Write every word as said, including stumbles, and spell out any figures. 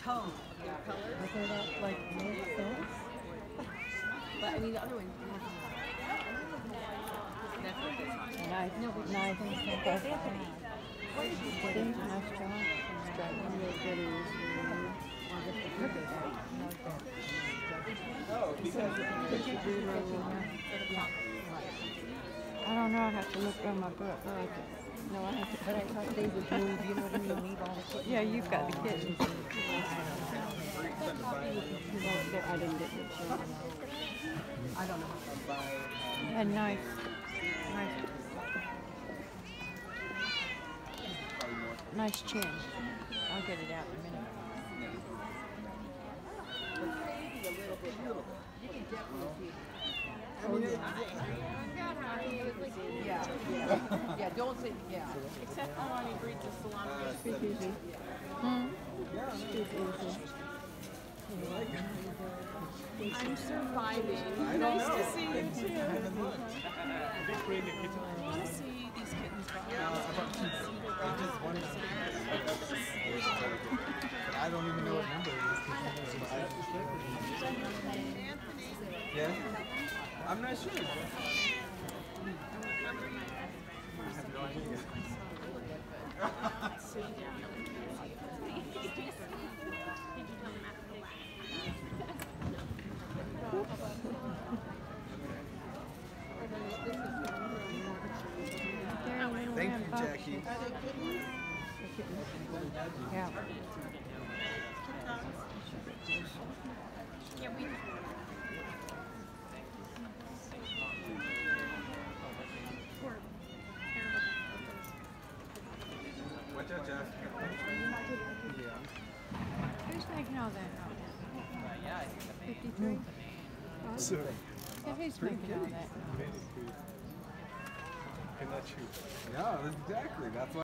tone of their color. Doesn't that like make sense? But I mean, the other one. That's what this one. Nice, nice and simple. See, nice job. Striking your goodies. Oh, because I don't know. I have to look on my book. Oh, okay. No, I have to. But I thought they would move. You know what I mean? Leave all the kittens. Yeah, you've got the kittens. I didn't get the children. I don't know. And nice, nice, nice chin. I'll get it out in a minute. I mean, yeah, yeah, yeah. Don't say yeah. Except for when he breeds the salon. Speak easy. Hmm. Speak easy. I'm surviving. Nice to see you too. I want to see these kittens. I don't even know what number it is. Yeah? I'm not sure. I have no idea. Thank you, Jackie. Yeah. Watch out, Jeff. Who's making all that? fifty-three? So, Yeah, who's making all that? yeah, exactly. That's why.